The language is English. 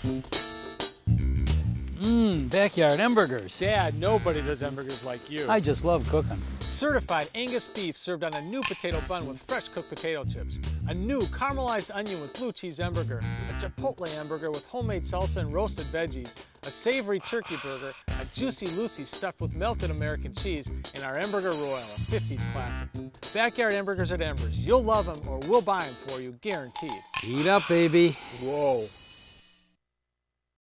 Backyard Embergers. Dad, nobody does Embergers like you. I just love cooking. Certified Angus beef served on a new potato bun with fresh cooked potato chips. A new caramelized onion with blue cheese Emberger. A chipotle Emberger with homemade salsa and roasted veggies. A savory turkey burger. A juicy Lucy stuffed with melted American cheese. And our Emberger Royal, a 50s classic. Backyard Embergers at Embers. You'll love them or we'll buy them for you, guaranteed. Eat up, baby. Whoa.